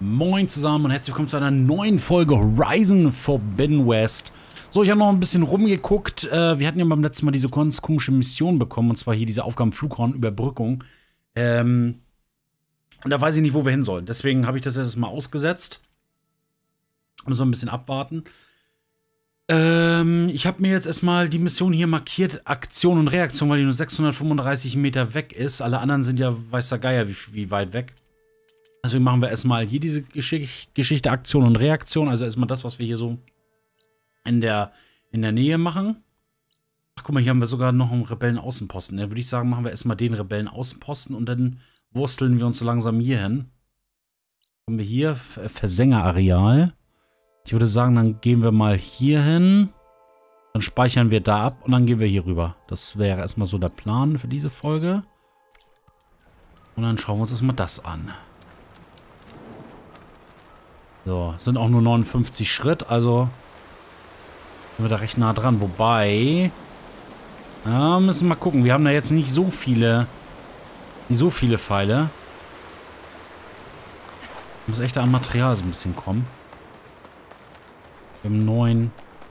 Moin zusammen und herzlich willkommen zu einer neuen Folge Horizon Forbidden West. So, ich habe noch ein bisschen rumgeguckt. Wir hatten ja beim letzten Mal diese ganz komische Mission bekommen, und zwar hier diese Aufgaben Flughornüberbrückung. Und da weiß ich nicht, wo wir hin sollen. Deswegen habe ich das jetzt mal ausgesetzt. Muss noch ein bisschen abwarten. Ich habe mir jetzt erstmal die Mission hier markiert, Aktion und Reaktion, weil die nur 635 Meter weg ist. Alle anderen sind ja, weiß der Geier, wie weit weg. Deswegen machen wir erstmal hier diese Geschichte, Aktion und Reaktion. Also erstmal das, was wir hier so in der Nähe machen. Ach, guck mal, hier haben wir sogar noch einen Rebellen-Außenposten. Dann würde ich sagen, machen wir erstmal den Rebellen-Außenposten und dann wursteln wir uns so langsam hier hin. Kommen wir hier, Versengerareal. Ich würde sagen, dann gehen wir mal hier hin. Dann speichern wir da ab und dann gehen wir hier rüber. Das wäre erstmal so der Plan für diese Folge. Und dann schauen wir uns erstmal das an. So, sind auch nur 59 Schritt, also sind wir da recht nah dran. Wobei, ja, müssen wir mal gucken. Wir haben da jetzt nicht so viele Pfeile. Muss echt an Material so ein bisschen kommen. Wir haben 9.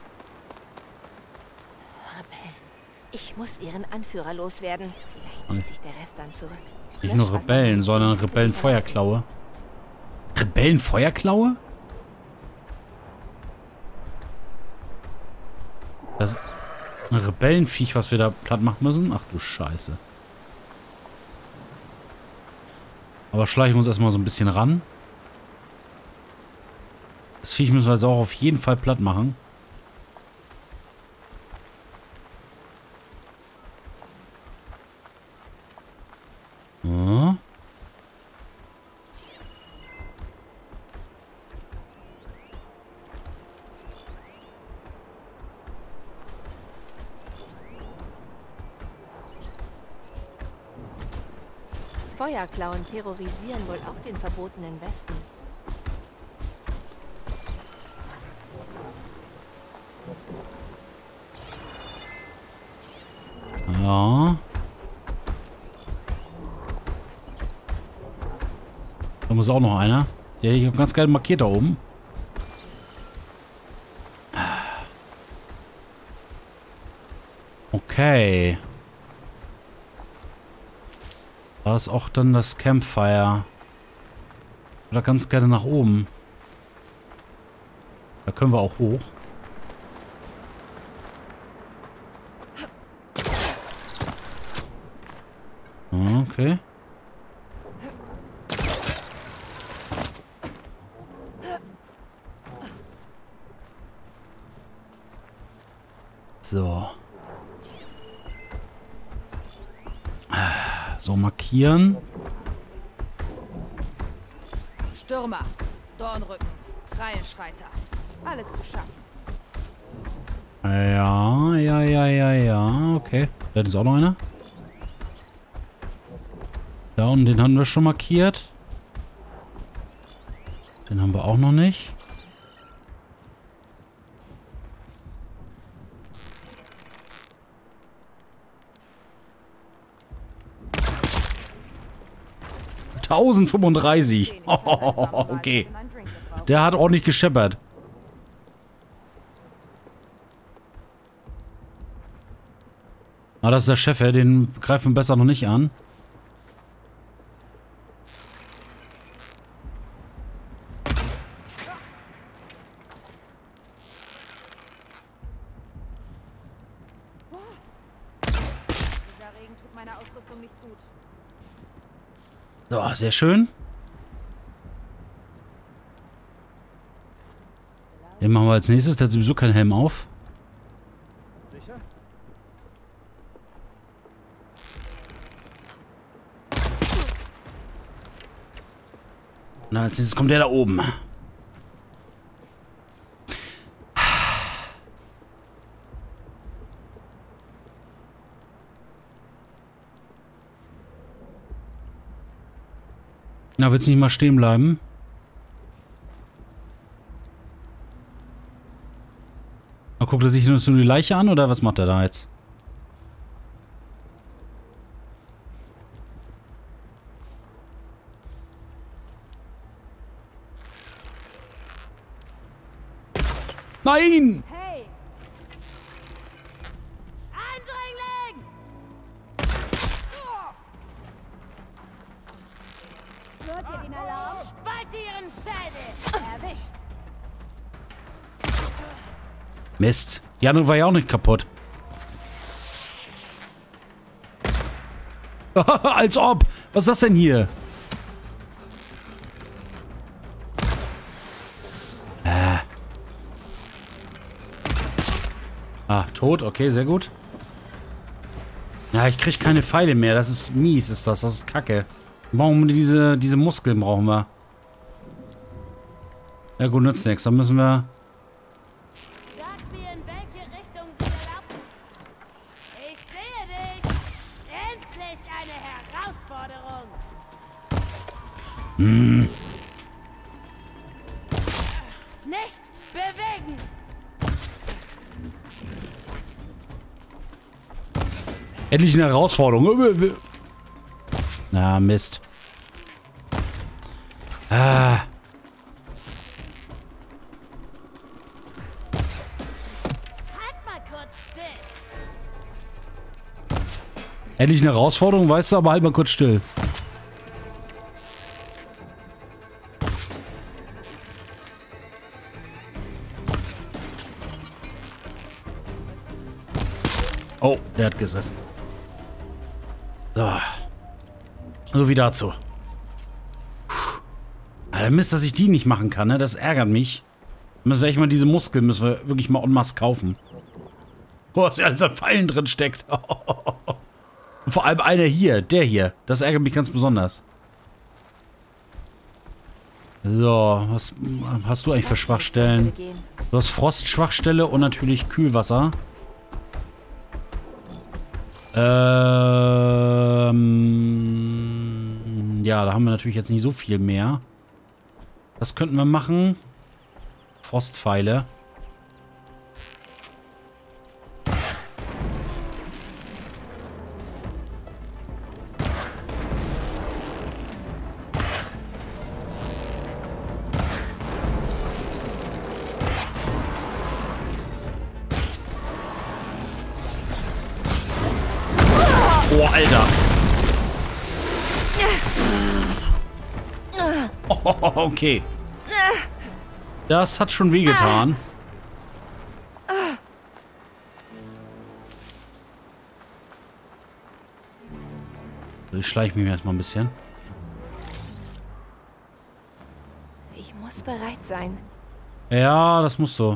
Rebellen. Ich muss ihren Anführer loswerden. Vielleicht zieht sich der Rest dann zurück. Nicht nur Rebellen, sondern Rebellenfeuerklaue. Rebellenfeuerklaue? Das ist ein Rebellenviech, was wir da platt machen müssen? Ach du Scheiße. Aber schleichen wir uns erstmal so ein bisschen ran. Das Viech müssen wir jetzt auch auf jeden Fall platt machen. Ja. Feuerklauen terrorisieren wohl auch den verbotenen Westen. Ja. Da muss auch noch einer. Der hätte ich ganz geil markiert da oben. Okay. Da ist auch dann das Campfire. Oder ganz gerne nach oben. Da können wir auch hoch. Okay. So. So markieren. Stürmer, Dornrücken, Krallenschreiter. Alles zu schaffen. Ja. Okay. Da ist auch noch einer. Ja, und den haben wir schon markiert. Den haben wir auch noch nicht. (1035). Okay. Der hat ordentlich gescheppert. Ah, das ist der Chef, den greifen wir besser noch nicht an. Dieser Regen tut meiner Ausrüstung nicht gut. So, sehr schön. Den machen wir als nächstes. Der hat sowieso keinen Helm auf. Sicher? Und als nächstes kommt der da oben. Na, willst du nicht mal stehen bleiben? Na, guckt er sich nur die Leiche an oder was macht er da jetzt? Nein! Hey! Eindringling! Hört ihr den Alarm? Spalte ihren Schädel! Erwischt! Mist. Die andere war ja auch nicht kaputt. Als ob. Was ist das denn hier? Ah, tot. Okay, sehr gut. Ja, ich krieg keine Pfeile mehr. Das ist mies, ist das. Das ist kacke. Warum diese Muskeln brauchen wir? Ja gut, nützt nichts. Dann müssen wir... Sag mir, in welche Richtung sie laufen. Ich sehe dich! Endlich eine Herausforderung! Nicht bewegen! Endlich eine Herausforderung. Na, Mist. Ah. Halt mal kurz still! Endlich eine Herausforderung, weißt du, aber halt mal kurz still. Oh, der hat gesessen. So. So wie dazu. Alter, Mist, dass ich die nicht machen kann, ne? Das ärgert mich. Müssen wir echt mal diese Muskeln, müssen wir wirklich mal en masse kaufen. Boah, was ja alles an Pfeilen drin steckt. Und vor allem einer hier, der hier. Das ärgert mich ganz besonders. So, was hast du eigentlich für Schwachstellen? Du hast Frostschwachstelle und natürlich Kühlwasser. Ja, da haben wir natürlich jetzt nicht so viel mehr. Das könnten wir machen. Frostpfeile. Oh, Alter. Oh, okay. Das hat schon wehgetan. Ich schleiche mich erstmal ein bisschen. Ich muss bereit sein. Ja, das muss so.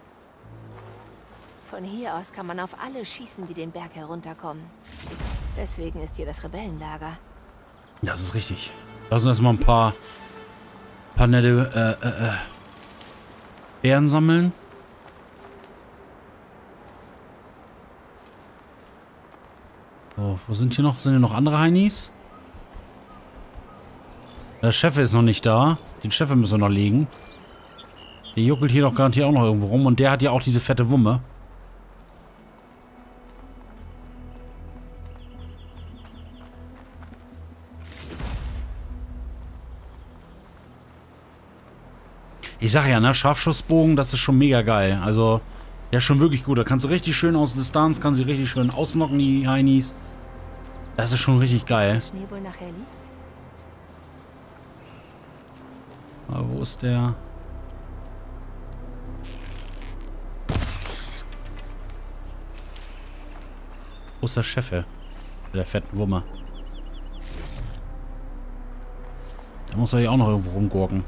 Von hier aus kann man auf alle schießen, die den Berg herunterkommen. Deswegen ist hier das Rebellenlager. Das ist richtig. Lass uns erstmal ein paar nette Beeren sammeln. So, wo sind hier noch? Sind hier noch andere Heinis? Der Chef ist noch nicht da. Den Chef müssen wir noch legen. Der juckelt hier doch garantiert auch noch irgendwo rum. Und der hat ja auch diese fette Wumme. Ich sag ja, ne, Scharfschussbogen, das ist schon mega geil. Also, der ist schon wirklich gut. Da kannst du richtig schön aus Distanz, kannst du richtig schön ausnocken, die Heinis. Das ist schon richtig geil. Schnee wohl nachher liegt. Aber wo ist der? Wo ist der Chef? Der fetten Wumme. Da muss er ja auch noch irgendwo rumgurken.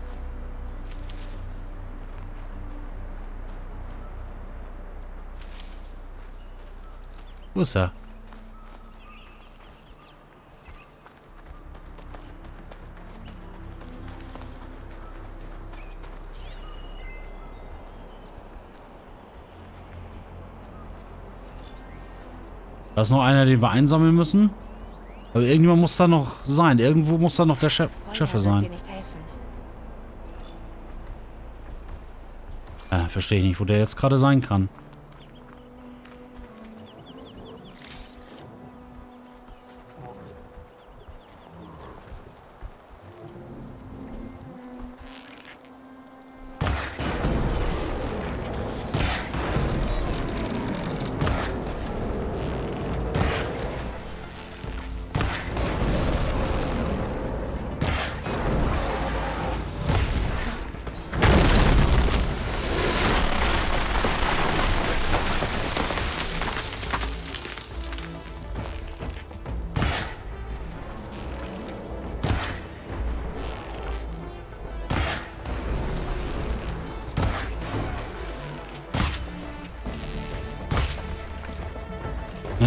Wo ist er? Da ist noch einer, den wir einsammeln müssen. Aber irgendjemand muss da noch sein. Irgendwo muss da noch der Chef sein. Nicht helfen. Verstehe ich nicht, wo der jetzt gerade sein kann.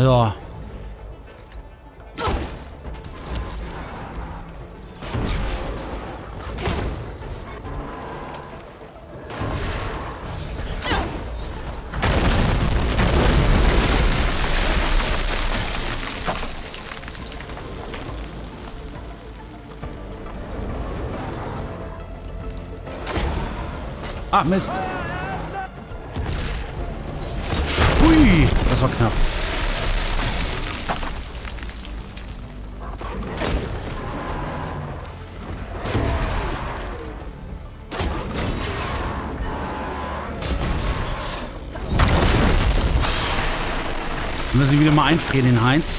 Ja. Ah, Mist. Hui, das war knapp. Wir müssen ihn wieder mal einfrieren, den Heinz.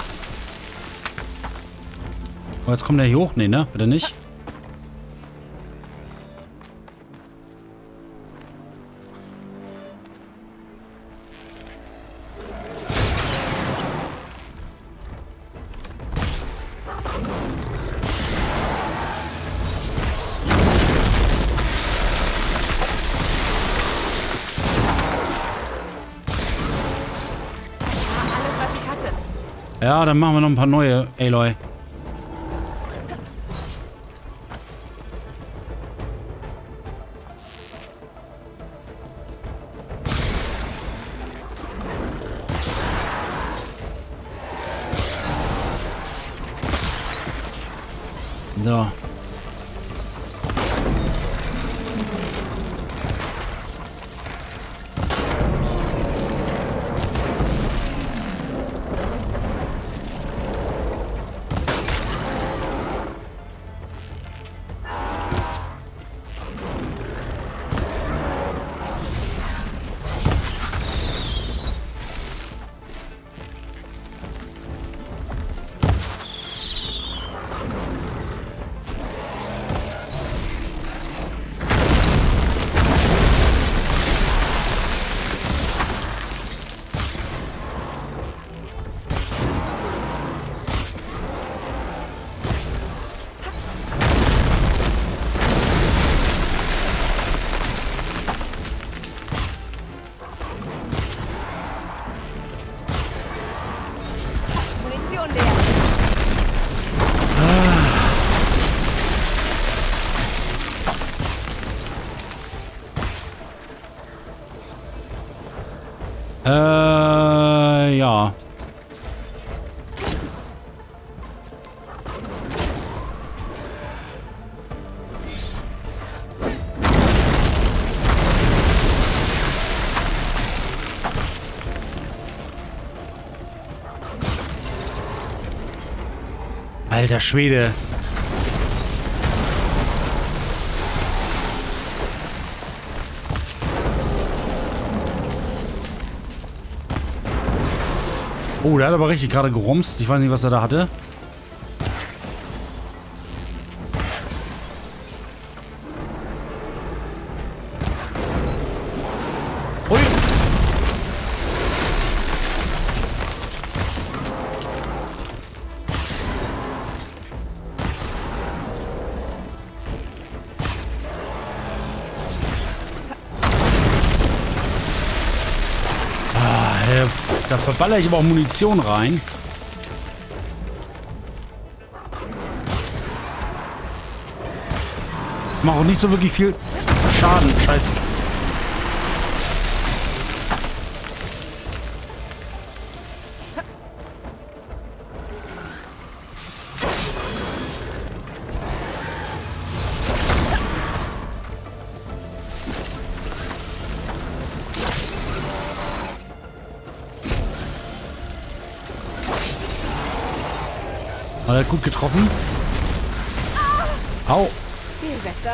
Oh, jetzt kommt der hier hoch. Nee, ne? Bitte nicht. Ja, dann machen wir noch ein paar neue, Aloy. So. Ja. Alter Schwede. Oh, der hat aber richtig gerade gerumst. Ich weiß nicht, was er da hatte. Ui. Da verballere ich aber auch Munition rein. Macht auch nicht so wirklich viel Schaden. Scheiße. Hat er gut getroffen? Au. Viel besser.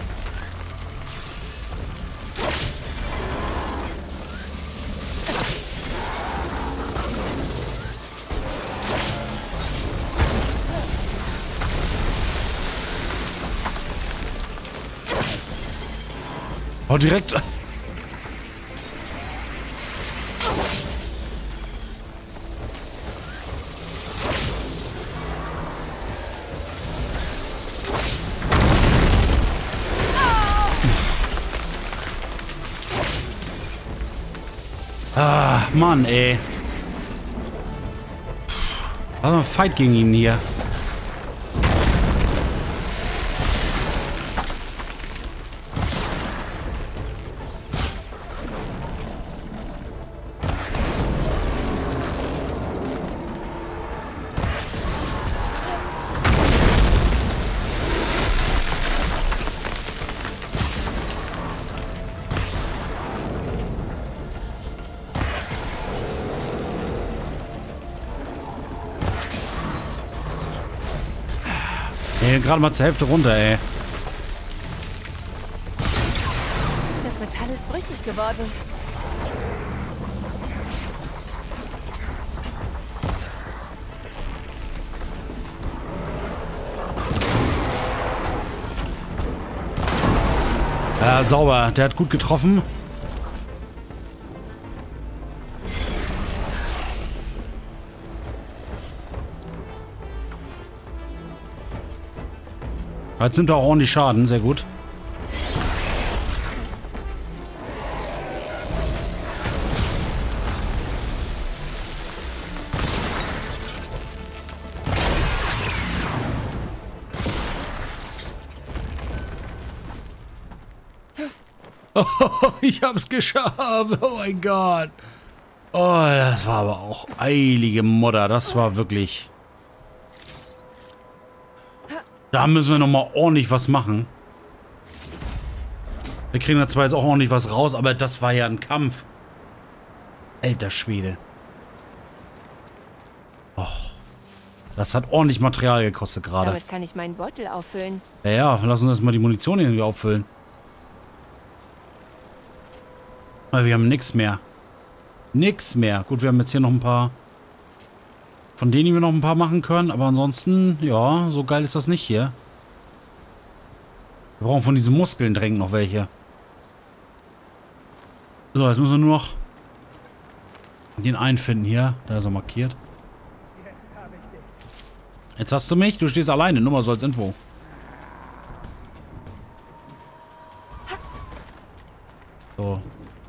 Oh, direkt. Ah, Mann, ey. Also ein Fight gegen ihn hier. Gerade mal zur Hälfte runter, ey. Das Metall ist brüchig geworden. Ja, sauber. Der hat gut getroffen. Jetzt nimmt er auch ordentlich Schaden. Sehr gut. Oh, ich hab's geschafft. Oh mein Gott. Oh, das war aber auch eilige Modder. Das war wirklich... Da müssen wir nochmal ordentlich was machen. Wir kriegen da zwar jetzt auch ordentlich was raus, aber das war ja ein Kampf. Alter Schwede. Oh, das hat ordentlich Material gekostet gerade. Damit kann ich meinen Beutel auffüllen. Ja, lass uns erstmal die Munition irgendwie auffüllen. Weil wir haben nichts mehr. Nix mehr. Gut, wir haben jetzt hier noch ein paar... Von denen wir noch ein paar machen können. Aber ansonsten, ja, so geil ist das nicht hier. Wir brauchen von diesen Muskeln dringend noch welche. So, jetzt müssen wir nur noch den einen finden hier. Da ist er markiert. Jetzt hast du mich. Du stehst alleine. Nur mal so als Info. So.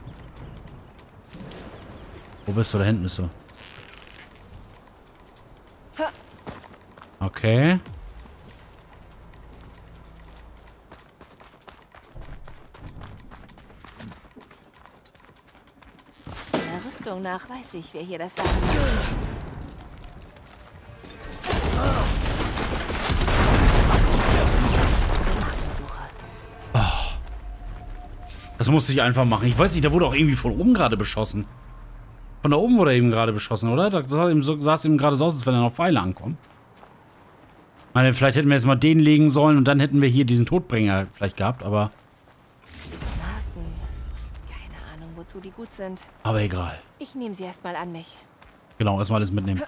Wo bist du? Da hinten bist du. Okay. Der Rüstung nach weiß ich, wer hier das sagt. Oh. Das musste ich einfach machen. Ich weiß nicht, da wurde auch irgendwie von oben gerade beschossen. Von da oben wurde er eben gerade beschossen, oder? Das sah es eben gerade so aus, als wenn er noch Pfeile ankommen. Ich meine, vielleicht hätten wir jetzt mal den legen sollen und dann hätten wir hier diesen Todbringer vielleicht gehabt, aber... Marken. Keine Ahnung, wozu die gut sind. Aber egal. Ich nehme sie erstmal an mich. Genau, erstmal alles mitnehmen.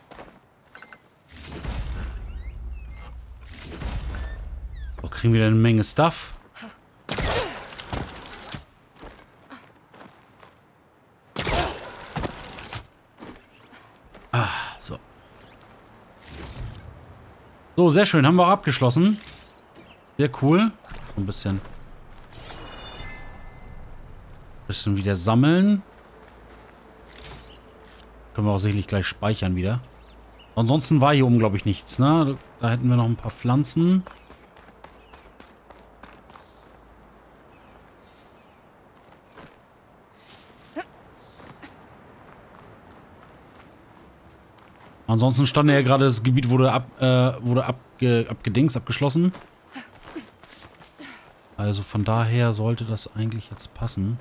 So, kriegen wir wieder eine Menge Stuff. Ah, so. So, sehr schön. Haben wir auch abgeschlossen. Sehr cool. Ein bisschen wieder sammeln. Können wir auch sicherlich gleich speichern wieder. Ansonsten war hier oben, glaube ich, nichts, ne? Da hätten wir noch ein paar Pflanzen. Ansonsten stand ja gerade, das Gebiet wurde abgeschlossen. Also von daher sollte das eigentlich jetzt passen.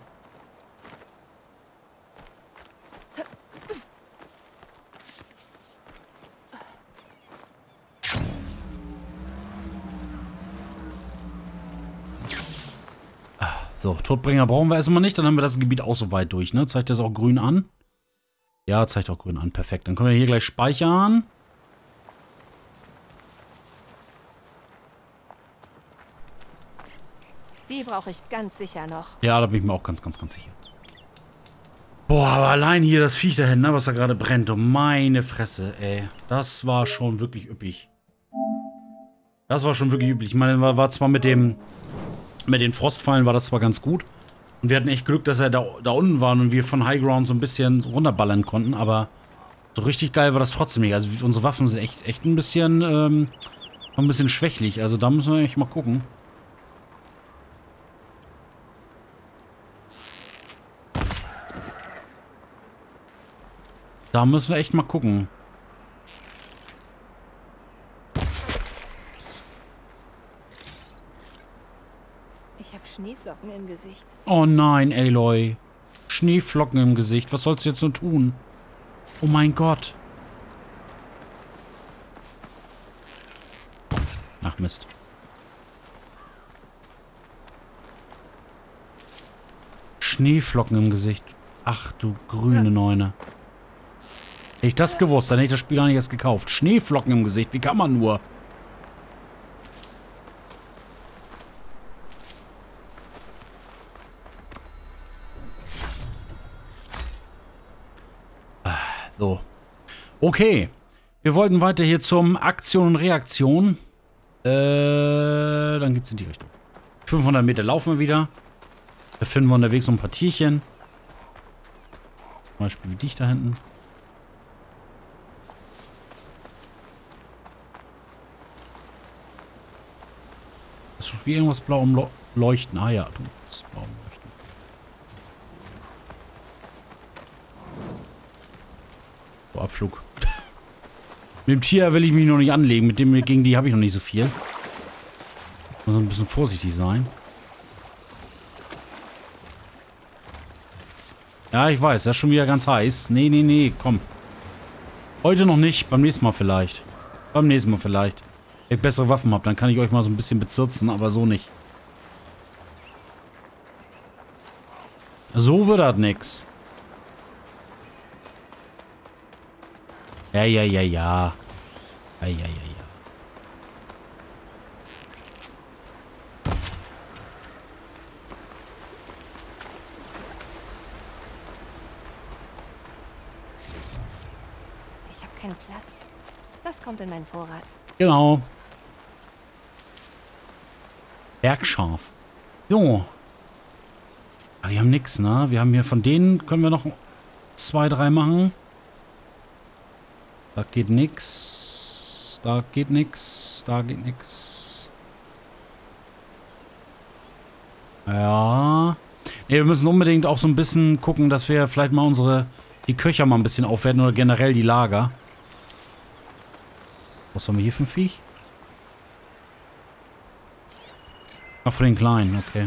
So, Todbringer brauchen wir erstmal nicht. Dann haben wir das Gebiet auch so weit durch, ne? Zeigt das auch grün an? Ja, zeigt auch grün an. Perfekt. Dann können wir hier gleich speichern. Die brauche ich ganz sicher noch. Ja, da bin ich mir auch ganz sicher. Boah, aber allein hier das Viech da hinten, ne, was da gerade brennt. Oh, meine Fresse, ey. Das war schon wirklich üppig. Das war schon wirklich üppig. Ich meine, war zwar mit den Frostfallen war das zwar ganz gut. Und wir hatten echt Glück, dass er da unten war und wir von High Ground so ein bisschen runterballern konnten, aber So richtig geil war das trotzdem nicht. Also unsere Waffen sind echt ein bisschen schwächlich. Also da müssen wir echt mal gucken. Da müssen wir echt mal gucken. Ich habe Schneeflocken im Gesicht. Oh nein, Aloy. Schneeflocken im Gesicht. Was sollst du jetzt nur tun? Oh mein Gott. Ach Mist. Schneeflocken im Gesicht. Ach du grüne Neune. Hätte ich das gewusst, dann hätte ich das Spiel gar nicht erst gekauft. Schneeflocken im Gesicht, wie kann man nur? So. Okay. Wir wollten weiter hier zum Aktion und Reaktion. Dann geht's in die Richtung. 500 Meter laufen wir wieder. Da finden wir unterwegs so ein paar Tierchen. Zum Beispiel wie dich da hinten. Das ist schon wie irgendwas blau am Leuchten. Ah ja, du bist blau am Leuchten. So, Abflug. Mit dem Tier will ich mich noch nicht anlegen. Mit dem gegen die habe ich noch nicht so viel. Muss ein bisschen vorsichtig sein. Ja, ich weiß. Das ist schon wieder ganz heiß. Nee, nee, nee. Komm. Heute noch nicht. Beim nächsten Mal vielleicht. Beim nächsten Mal vielleicht. Wenn ich bessere Waffen habe, dann kann ich euch mal so ein bisschen bezirzen. Aber so nicht. So wird das nix. Ja, ja, ja, ja. Ja, ja, ja, ja. Ich habe keinen Platz. Das kommt in meinen Vorrat. Genau. Bergschaf. Jo. Aber wir haben nix, ne? Wir haben hier von denen, können wir noch 2, 3 machen. Da geht nix. Da geht nix. Da geht nix. Ja. Nee, wir müssen unbedingt auch so ein bisschen gucken, dass wir vielleicht mal die Köcher mal ein bisschen aufwerten oder generell die Lager. Was haben wir hier für ein Viech? Ach, für den Kleinen, okay.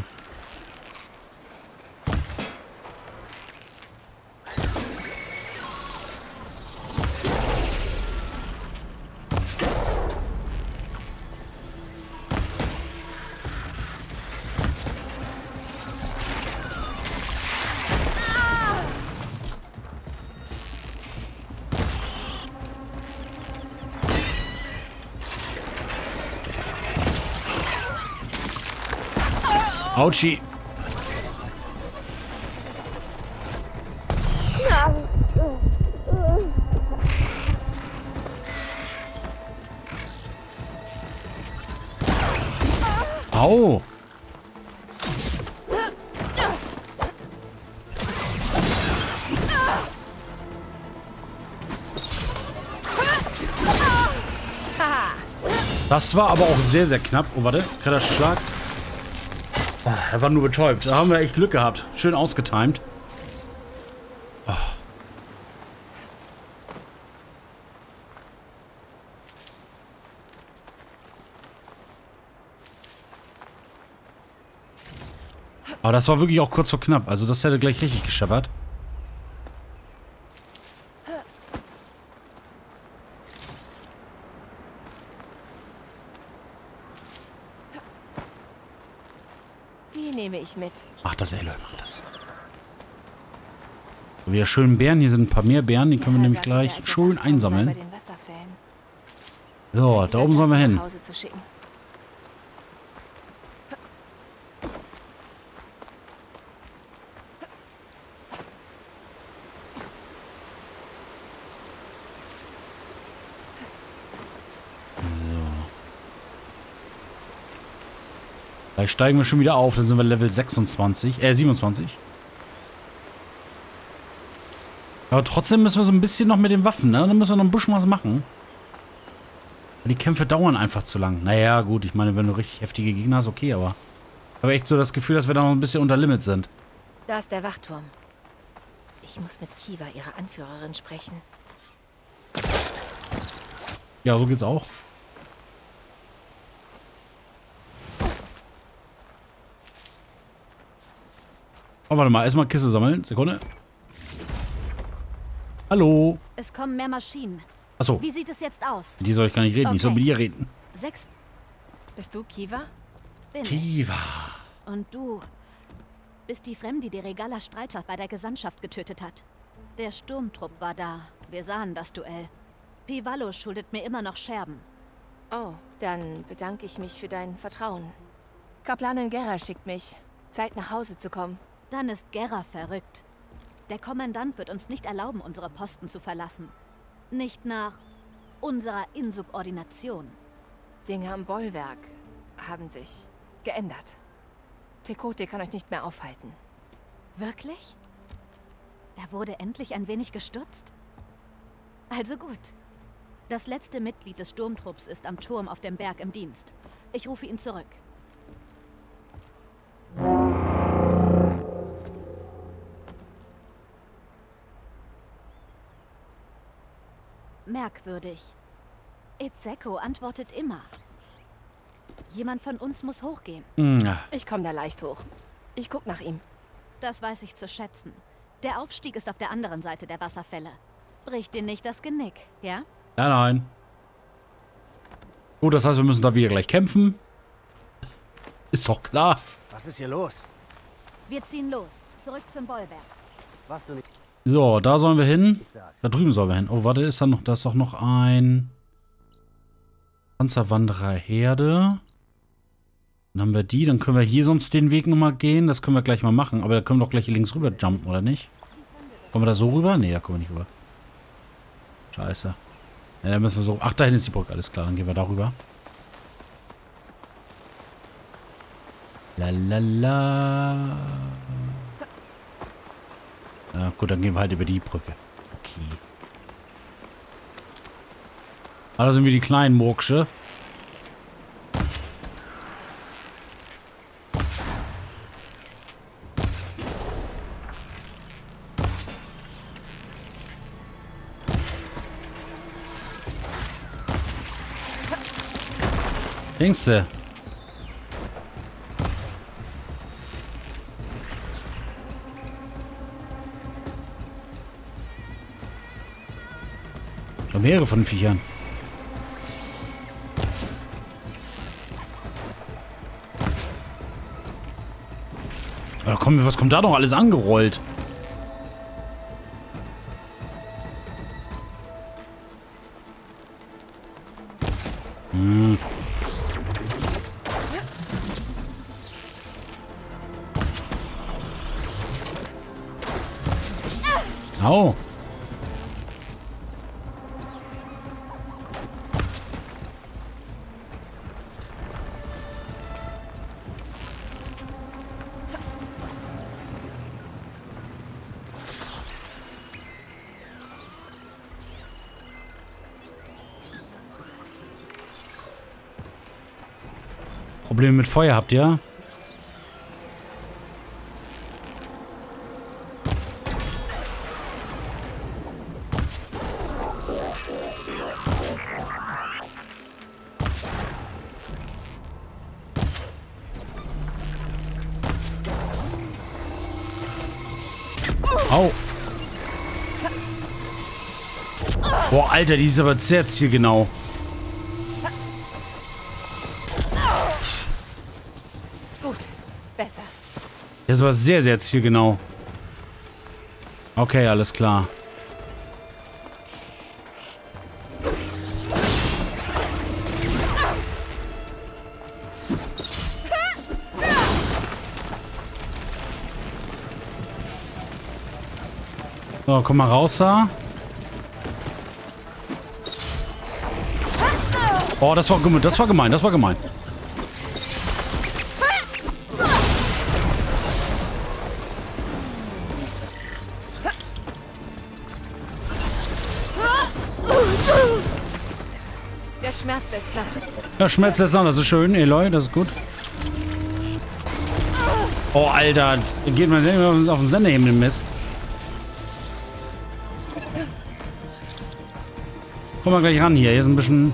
Autschi. Au. Das war aber auch sehr, sehr knapp. Oh, warte. Kritischer Schlag. Er war nur betäubt. Da haben wir echt Glück gehabt. Schön ausgetimt. Oh. Aber das war wirklich auch kurz vor knapp. Also das hätte gleich richtig gescheppert. Die nehme ich mit. Mach das, Aloy, mach das. So, wieder schön Bären. Hier sind ein paar mehr Bären. Die können wir nämlich gleich schön einsammeln. So, da oben sollen wir hin. Gleich steigen wir schon wieder auf, dann sind wir Level 26, 27. Aber trotzdem müssen wir so ein bisschen noch mit den Waffen, ne? Dann müssen wir noch ein bisschen was machen. Die Kämpfe dauern einfach zu lang. Naja, gut, ich meine, wenn du richtig heftige Gegner hast, okay, aber... Ich habe echt so das Gefühl, dass wir da noch ein bisschen unter Limit sind. Da ist der Wachturm. Ich muss mit Kiva, ihrer Anführerin, sprechen. Ja, so geht's auch. Oh, warte mal, erstmal Kiste sammeln. Sekunde. Hallo. Es kommen mehr Maschinen. Achso, Wie sieht es jetzt aus? mit die soll ich gar nicht reden. Ich soll Okay. mit ihr reden. 6. Bist du Kiva? Bin ich. Kiva. Und du bist die Fremde, die Regalas Streiter bei der Gesandtschaft getötet hat. Der Sturmtrupp war da. Wir sahen das Duell. Pivallo schuldet mir immer noch Scherben. Oh, dann bedanke ich mich für dein Vertrauen. Kaplanin Gera schickt mich. Zeit, nach Hause zu kommen. Dann ist Gera verrückt. Der Kommandant wird uns nicht erlauben, unsere Posten zu verlassen. Nicht nach unserer Insubordination. Dinge am Bollwerk haben sich geändert. Tekote kann euch nicht mehr aufhalten. Wirklich? Er wurde endlich ein wenig gestutzt? Also gut. Das letzte Mitglied des Sturmtrupps ist am Turm auf dem Berg im Dienst. Ich rufe ihn zurück. Merkwürdig. Itzeko antwortet immer. Jemand von uns muss hochgehen. Ja. Ich komme da leicht hoch. Ich guck nach ihm. Das weiß ich zu schätzen. Der Aufstieg ist auf der anderen Seite der Wasserfälle. Bricht dir nicht das Genick, ja? Nein, nein. Gut, das heißt, wir müssen da wieder gleich kämpfen. Ist doch klar. Was ist hier los? Wir ziehen los. Zurück zum Bollwerk. Was du nicht So, da sollen wir hin. sagst. Da drüben sollen wir hin. Oh, warte, ist da noch, da ist doch noch ein Panzerwanderer-Herde. Dann haben wir die. Dann können wir hier sonst den Weg nochmal gehen. Das können wir gleich mal machen. Aber da können wir doch gleich hier links rüber jumpen, oder nicht? Kommen wir da so rüber? Nee, da kommen wir nicht rüber. Scheiße. Ja, da müssen wir so... Ach, da hinten ist die Brücke. Alles klar, dann gehen wir da rüber. Lalala. Ja, gut, dann gehen wir halt über die Brücke. Okay. Ah, da sind wir die kleinen Murksche. Denkste. Schon mehrere von den Viechern. Aber komm, was kommt da noch alles angerollt? Hm. Au. Probleme mit Feuer habt ihr? Au. Boah, Alter, die ist aber sehr zielgenau. Gut, besser. Das war sehr, sehr zielgenau. Okay, alles klar. So, komm mal raus da. Oh, das war gemein, das war gemein, das war gemein. Schmerz lässt nach. Ja, Schmerz lässt nach, das ist schön, Aloy, das ist gut. Oh, Alter, geht man denn auf den Sendehimmel Mist. Komm mal gleich ran hier. Hier ist ein bisschen...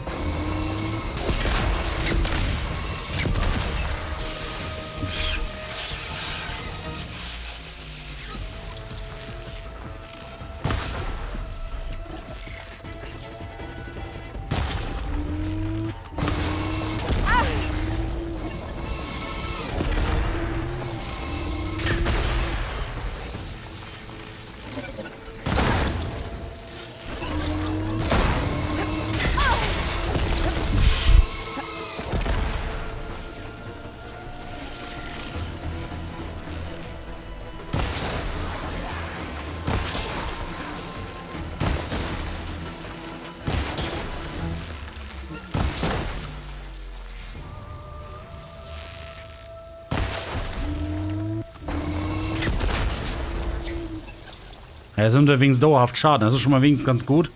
Ja, sind unterwegs dauerhaft Schaden. Das ist schon mal wenigstens ganz gut.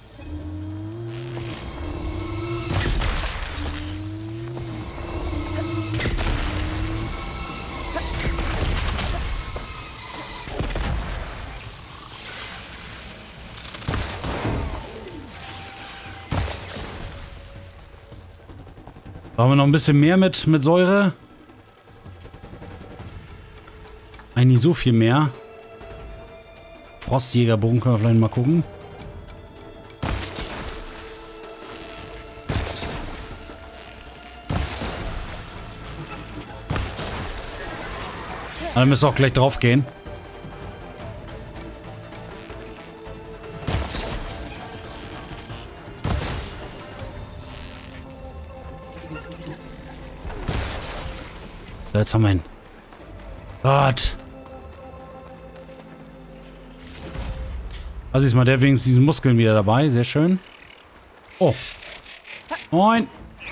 Brauchen wir noch ein bisschen mehr mit Säure? Eigentlich nicht so viel mehr. Frostjägerbogen können wir vielleicht mal gucken. Dann müssen wir auch gleich drauf gehen. So, jetzt haben wir ihn. Gott. Also ist mal der wenigstens diesen Muskeln wieder dabei. Sehr schön. Oh. Moin.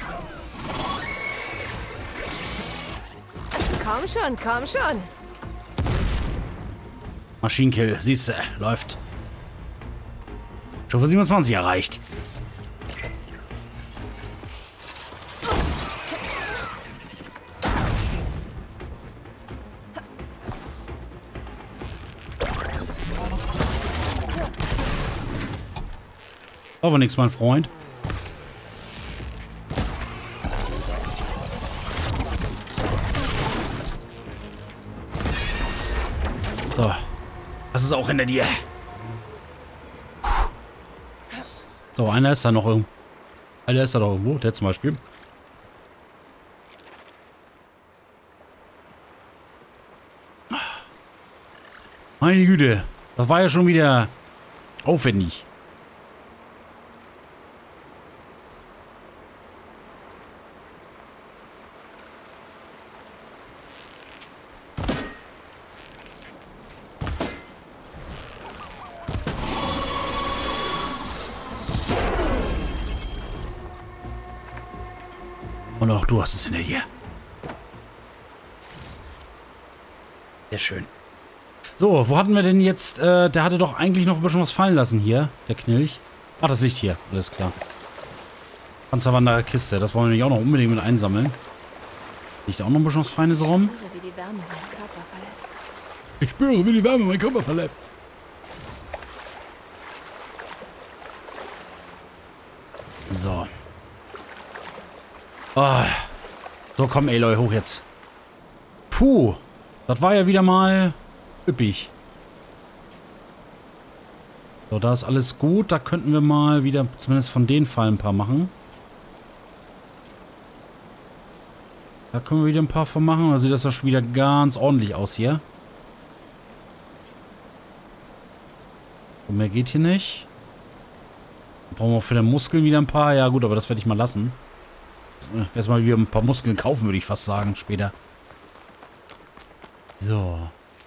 Komm schon, komm schon. Maschinenkill. Siehst du, läuft. Stufe 27 erreicht. Aber nichts, mein Freund. So. Das ist auch hinter dir. So, einer ist da noch irgendwo. Einer ist da noch irgendwo. Der zum Beispiel. Meine Güte. Das war ja schon wieder aufwendig. Und auch du hast es hinter dir. Sehr schön. So, wo hatten wir denn jetzt? Der hatte doch eigentlich noch ein bisschen was fallen lassen hier, der Knilch. Ach, das liegt hier. Alles klar. Panzerwanderer Kiste. Das wollen wir nämlich auch noch unbedingt mit einsammeln. Liegt auch noch ein bisschen was Feines rum. Wie die Wärme meinen Körper verlässt. Ich spüre, wie die Wärme meinen Körper verlässt. So. Oh. So, komm, Aloy, hoch jetzt. Puh. Das war ja wieder mal üppig. So, da ist alles gut. Da könnten wir mal wieder zumindest von den Fallen ein paar machen. Da können wir wieder ein paar von machen. Da sieht das doch schon wieder ganz ordentlich aus hier. Und mehr geht hier nicht. Brauchen wir auch für den Muskeln wieder ein paar. Ja gut, aber das werde ich mal lassen. Erstmal wieder ein paar Muskeln kaufen, würde ich fast sagen, später. So.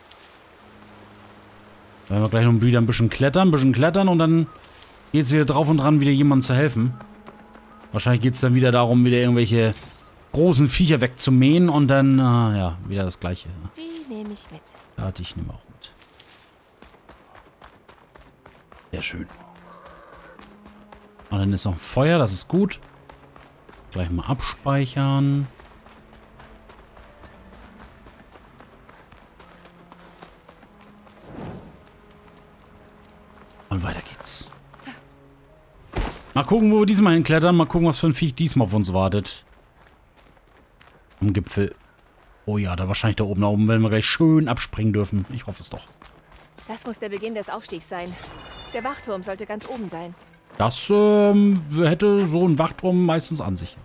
Dann werden wir gleich noch wieder ein bisschen klettern und dann geht es wieder drauf und dran, wieder jemandem zu helfen. Wahrscheinlich geht es dann wieder darum, wieder irgendwelche großen Viecher wegzumähen und dann, ja, wieder das Gleiche. Die nehme ich mit. Ja, ich nehme auch mit. Sehr schön. Und dann ist noch ein Feuer, das ist gut. Gleich mal abspeichern. Und weiter geht's. Mal gucken, wo wir diesmal hinklettern. Mal gucken, was für ein Viech diesmal auf uns wartet. Am Gipfel. Oh ja, da wahrscheinlich da oben. Da oben werden wir gleich schön abspringen dürfen. Ich hoffe es doch. Das muss der Beginn des Aufstiegs sein. Der Wachturm sollte ganz oben sein. Das hätte so ein Wachturm meistens an sich.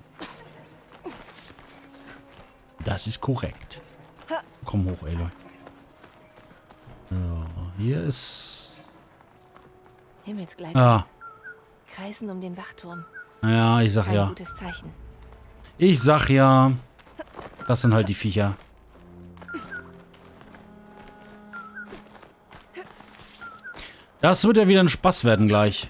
Das ist korrekt. Komm hoch, Aloy. So, hier ist... Himmelsgleiter. Ah, Kreisen um den Wachturm. ja, ich sag Kein ja. gutes Zeichen. Ich sag ja. Das sind halt die Viecher. Das wird ja wieder ein Spaß werden gleich.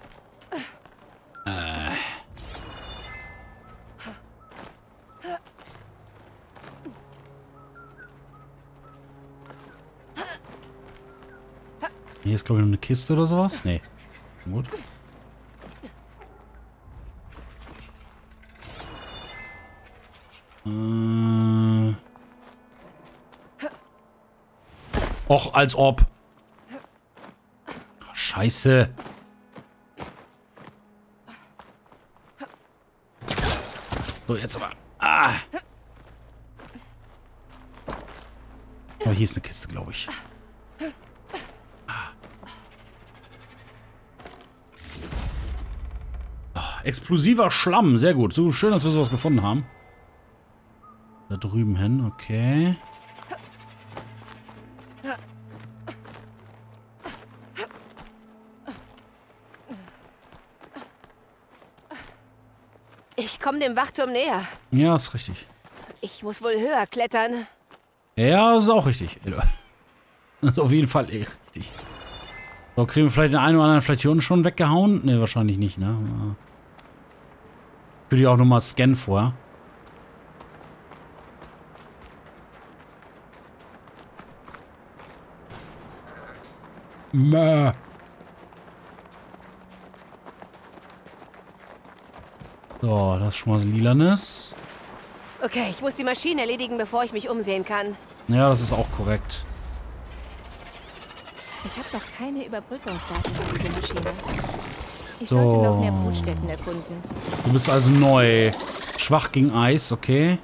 Hier ist, glaube ich, noch eine Kiste oder sowas. Nee. Gut. Och, als ob. Oh, Scheiße. So, jetzt aber. Ah. Oh, hier ist eine Kiste, glaube ich. Explosiver Schlamm. Sehr gut. So schön, dass wir sowas gefunden haben. Da drüben hin. Okay. Ich komme dem Wachturm näher. Ja, ist richtig. Ich muss wohl höher klettern. Ja, das ist auch richtig. Das ist auf jeden Fall richtig. So, kriegen wir vielleicht den einen oder anderen vielleicht hier unten schon weggehauen? Ne, wahrscheinlich nicht, ne? Ja. Ich würde ja auch nochmal scannen vorher. Mäh. So, das ist schon mal so Lilanes. Okay, ich muss die Maschine erledigen, bevor ich mich umsehen kann. Ja, das ist auch korrekt. Ich habe doch keine Überbrückungsdaten für diese Maschine. Ich So. sollte noch mehr Brutstätten erkunden. Du bist also neu. Schwach gegen Eis, okay.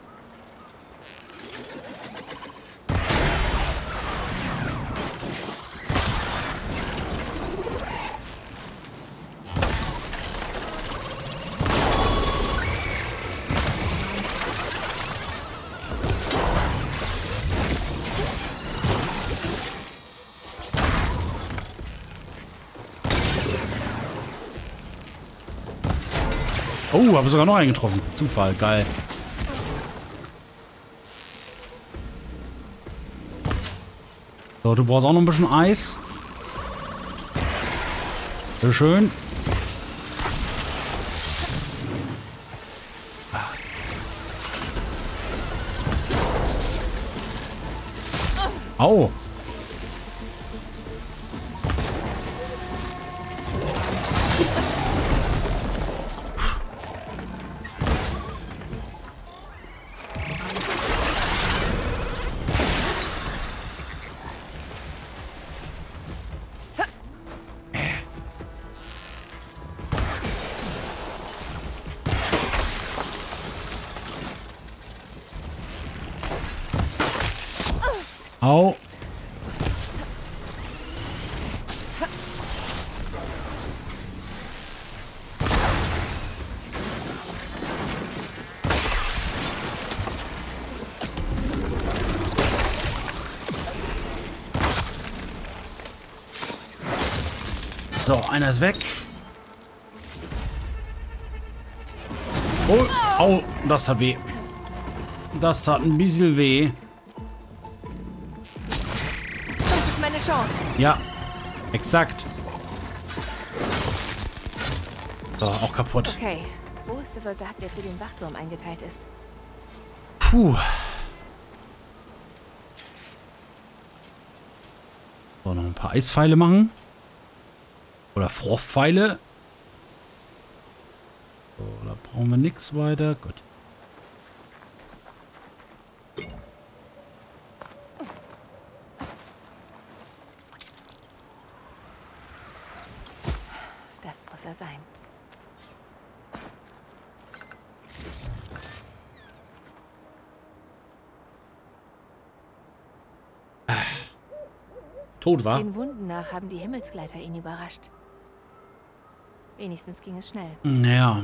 Oh, habe sogar noch einen getroffen. Zufall, geil. So, du brauchst auch noch ein bisschen Eis. Sehr schön. Au. Au. So, einer ist weg. Oh, au, das tat weh. Das tat ein bisschen weh. Das ist meine Chance. Ja, exakt. So, auch kaputt. Okay, wo ist der Soldat, der für den Wachturm eingeteilt ist? Puh. So, noch ein paar Eispfeile machen. Oder Frostpfeile. So, da brauchen wir nichts weiter. Gut. außer sein. Tot war? Den Wunden nach haben die Himmelsgleiter ihn überrascht. Wenigstens ging es schnell. Ja.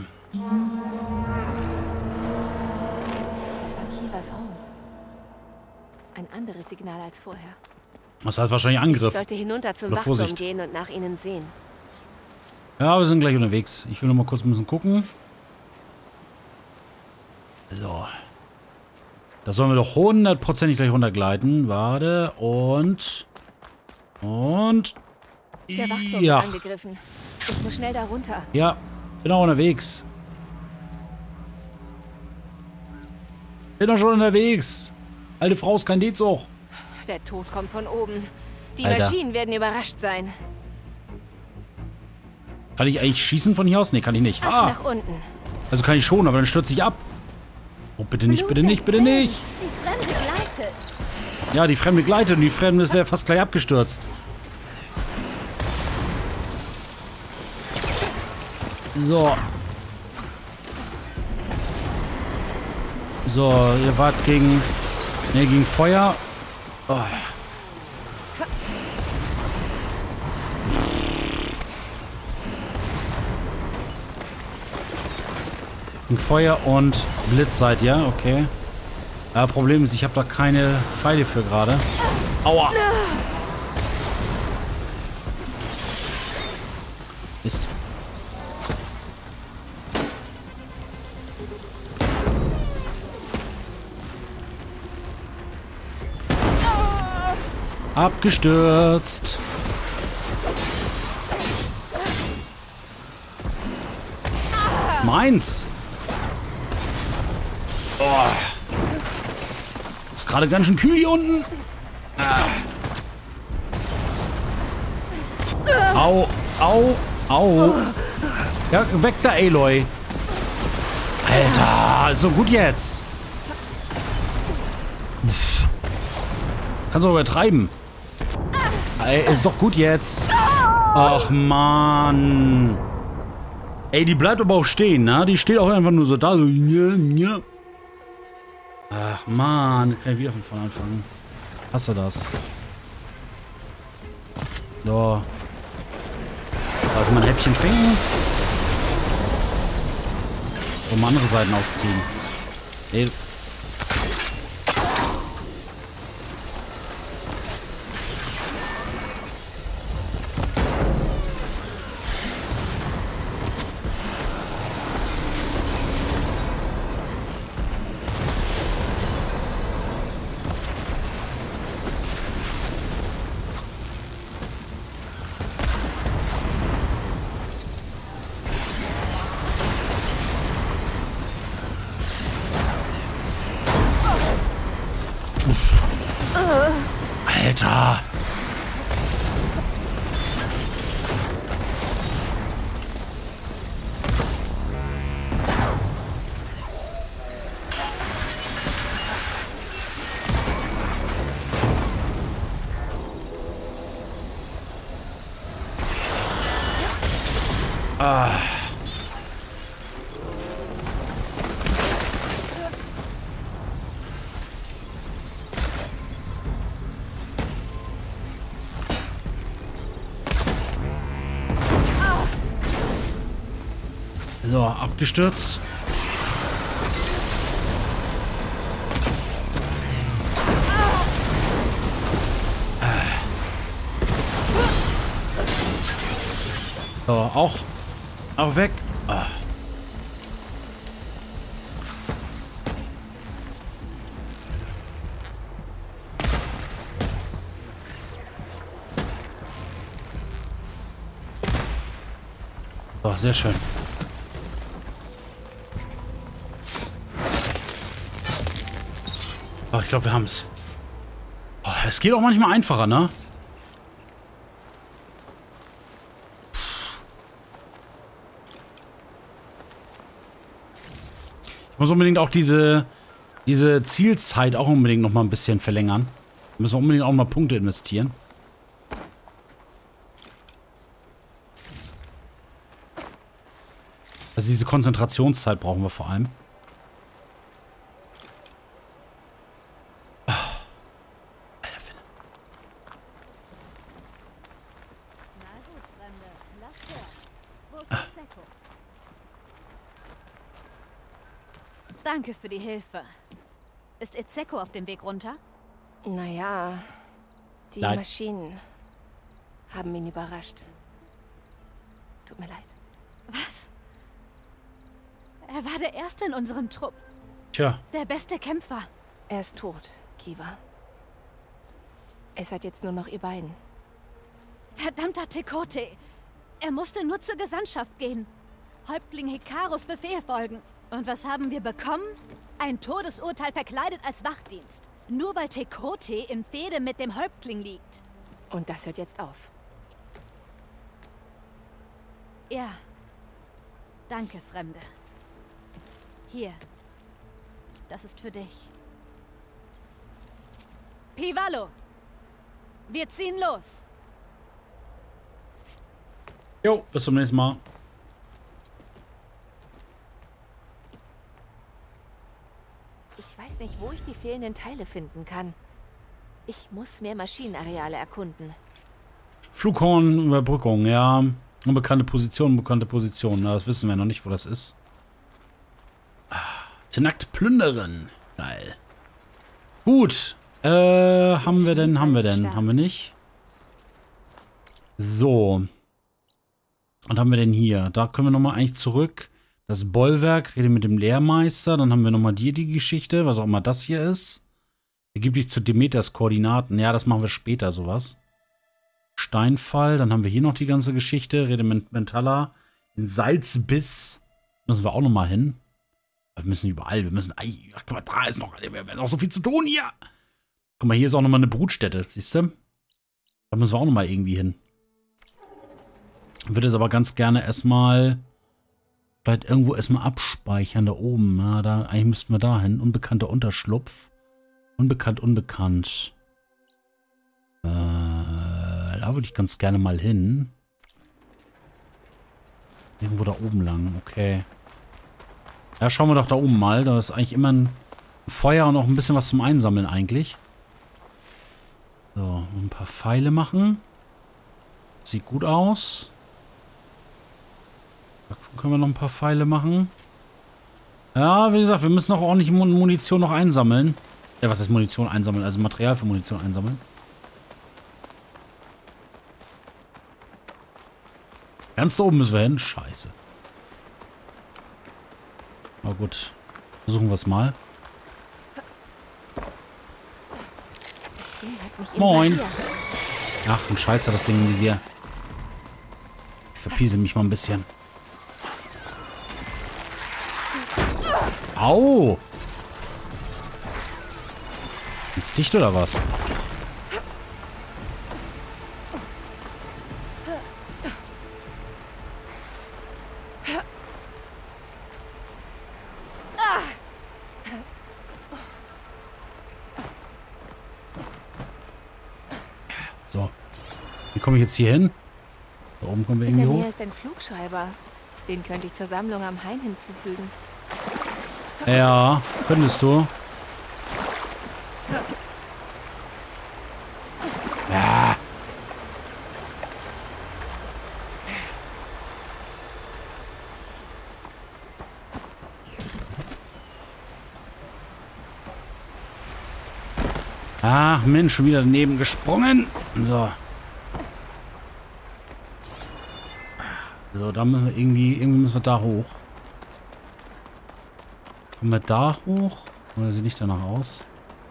Es war Kivas Raum. Ein anderes Signal als vorher. Das heißt wahrscheinlich Ich Angriff. sollte hinunter zum Oder Wachturm Vorsicht. gehen und nach ihnen sehen. Ja, wir sind gleich unterwegs. Ich will noch mal kurz ein bisschen gucken. So. Da sollen wir doch hundertprozentig gleich runtergleiten. Warte. Und. Der Wachturm Ja. wird angegriffen. Ich muss schnell da runter. Ja. Bin auch unterwegs. Bin doch schon unterwegs. Alte Frau ist kein D-Zug. Der Tod kommt von oben. Die Alter. Maschinen werden überrascht sein. Kann ich eigentlich schießen von hier aus? Nee, kann ich nicht. Ab Ah, nach unten. also kann ich schon, aber dann stürze ich ab. Oh, bitte nicht, bitte nicht, bitte nicht. Die Fremde gleitet. Ja, die Fremde gleitet und die Fremde wäre fast gleich abgestürzt. So. So, ihr wart gegen... Ne, gegen Feuer. Oh. Gegen Feuer und Blitz seid ihr, okay. Ja, Problem ist, ich habe da keine Pfeile für gerade. Aua! Mist. Abgestürzt. Meins. Oh. Ist gerade ganz schön kühl hier unten. Au, au, au. Ja, weg da, Aloy. Alter, ist so gut jetzt. Kannst du übertreiben. Ey, ist doch gut jetzt. Ach, Mann. Ey, die bleibt aber auch stehen, ne? Die steht auch einfach nur so da. So, ja. Ach, Mann. Kann ich wieder von vorne anfangen. Hast du das? So. Darf ich mal ein Häppchen trinken? Und mal andere Seiten aufziehen. Nee. Alter! Ah. So, abgestürzt. So, auch weg. Ah. So, sehr schön. Oh, ich glaube, wir haben es. Oh, es geht auch manchmal einfacher, ne? Ich muss unbedingt auch diese Zielzeit auch unbedingt noch mal ein bisschen verlängern. Wir müssen unbedingt auch mal Punkte investieren. Also diese Konzentrationszeit brauchen wir vor allem. Alter Finne. Na gut, Fremde. Lass hören. Wo ist Zeko? Danke für die Hilfe. Ist Ezeko auf dem Weg runter? Naja, die Nein. Maschinen haben ihn überrascht. Tut mir leid. Was? Er war der Erste in unserem Trupp. Tja, Der beste Kämpfer. Er ist tot, Kiva. Es seid jetzt nur noch ihr beiden. Verdammter Tekote. Er musste nur zur Gesandtschaft gehen. Häuptling Hikaros Befehl folgen. Und was haben wir bekommen? Ein Todesurteil verkleidet als Wachdienst. Nur weil Tekote in Fehde mit dem Häuptling liegt. Und das hört jetzt auf. Ja. Danke, Fremde. Hier. Das ist für dich. Pivalo! Wir ziehen los! jo, bis zum nächsten Mal. Ich weiß nicht, wo ich die fehlenden Teile finden kann. Ich muss mehr Maschinenareale erkunden. Flughornüberbrückung, ja. Unbekannte Position, bekannte Position. Ja, das wissen wir noch nicht, wo das ist. Nackt plündern. Geil. Gut. Haben wir denn? Haben wir nicht? So. Und haben wir denn hier? Da können wir nochmal eigentlich zurück. Das Bollwerk, rede mit dem Lehrmeister. Dann haben wir nochmal die Geschichte, was auch immer das hier ist. Ergibt dich zu Demeters Koordinaten. Ja, das machen wir später, sowas. Steinfall, dann haben wir hier noch die ganze Geschichte. Rede mit Mentala. In Salzbiss müssen wir auch nochmal hin. Wir müssen überall, wir müssen. Ach, guck mal, da ist noch. Wir haben noch so viel zu tun hier. Guck mal, hier ist auch nochmal eine Brutstätte, siehst du? Da müssen wir auch nochmal irgendwie hin. Ich würde jetzt aber ganz gerne erstmal. Vielleicht irgendwo erstmal abspeichern, da oben. Ja, da, eigentlich müssten wir da hin. Unbekannter Unterschlupf. Unbekannt, unbekannt. Da würde ich ganz gerne mal hin. Irgendwo da oben lang, okay. Ja, schauen wir doch da oben mal. Da ist eigentlich immer ein Feuer und auch ein bisschen was zum Einsammeln eigentlich. So, ein paar Pfeile machen. Sieht gut aus. Da können wir noch ein paar Pfeile machen. Ja, wie gesagt, wir müssen auch ordentlich Munition noch einsammeln. Ja, was ist Munition einsammeln? Also Material für Munition einsammeln. Ganz da oben müssen wir hin. Scheiße. Na gut. Versuchen wir es mal. Das Ding hat mich im Moin. Visier. Ach, ein Scheiße, das Ding im Visier. Ich verpiese mich mal ein bisschen. Au! Ist dicht oder was? So. Wie komme ich jetzt hier hin? Da oben kommen wir In irgendwie der hoch. Nähe ist ein Flugschreiber. Den könnte ich zur Sammlung am Hain hinzufügen. Ja, könntest du. Ja. Ach Mensch, schon wieder daneben gesprungen. So. So, da müssen wir irgendwie müssen wir da hoch. Kommen wir da hoch? Oder sieht nicht danach aus?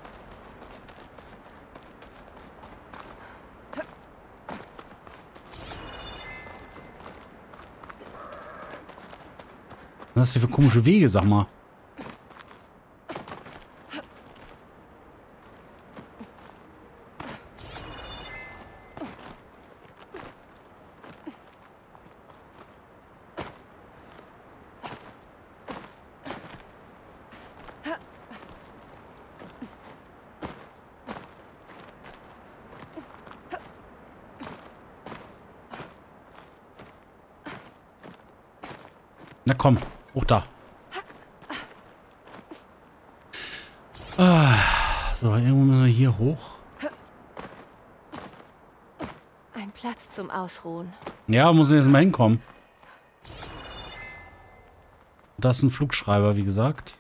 Was ist das hier für komische Wege, sag mal? Na komm, hoch da. So, irgendwo müssen wir hier hoch. Ein Platz zum Ausruhen. Ja, muss jetzt mal hinkommen. Das ist ein Flugschreiber, wie gesagt.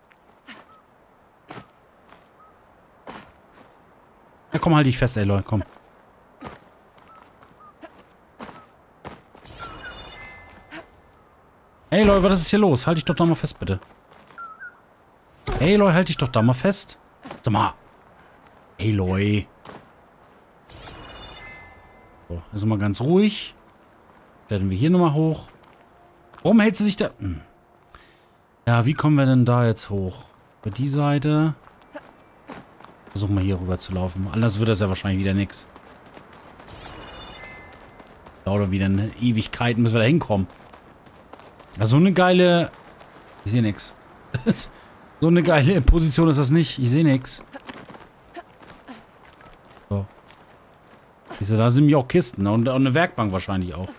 Ja, komm, halt dich fest, Aloy, komm. Hey, Aloy, was ist hier los? Halt dich doch da mal fest, bitte. Hey, Aloy, halt dich doch da mal fest. Sag mal. Aloy. So, also mal ganz ruhig. Werden wir hier nochmal hoch. Warum hält sie sich da... Ja, wie kommen wir denn da jetzt hoch? Über die Seite. Versuchen wir hier rüber zu laufen. Anders wird das ja wahrscheinlich wieder nichts. Dauert wieder eine Ewigkeit, bis wir da hinkommen. Ja, so eine geile... Ich sehe nichts. So eine geile Position ist das nicht. Ich sehe nichts. So. Siehst du, da sind mir auch Kisten. Und eine Werkbank wahrscheinlich auch.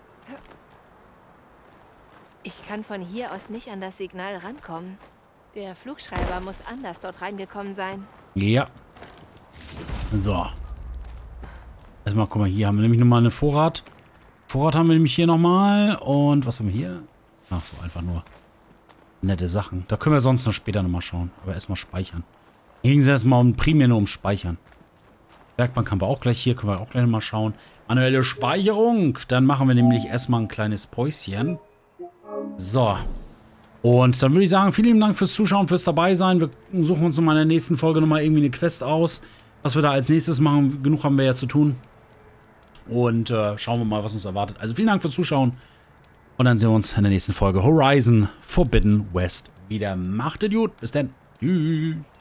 Ich kann von hier aus nicht an das Signal rankommen. Der Flugschreiber muss anders dort reingekommen sein. Ja. So. Erstmal, guck mal, hier haben wir nämlich nochmal eine Vorrat. Vorrat haben wir nämlich hier nochmal. Und was haben wir hier? Ach so, einfach nur nette Sachen. Da können wir sonst noch später nochmal schauen. Aber erstmal speichern. Hier ging es erstmal primär nur um Speichern. Werkbank haben wir auch gleich hier. Können wir auch gleich nochmal schauen. Manuelle Speicherung. Dann machen wir nämlich erstmal ein kleines Päuschen. So. Und dann würde ich sagen, vielen lieben Dank fürs Zuschauen, fürs Dabeisein. Wir suchen uns nochmal in der nächsten Folge nochmal irgendwie eine Quest aus. Was wir da als nächstes machen. Genug haben wir ja zu tun. Und schauen wir mal, was uns erwartet. Also vielen Dank fürs Zuschauen. Und dann sehen wir uns in der nächsten Folge Horizon Forbidden West wieder. Macht es gut. Bis dann. Tschüss.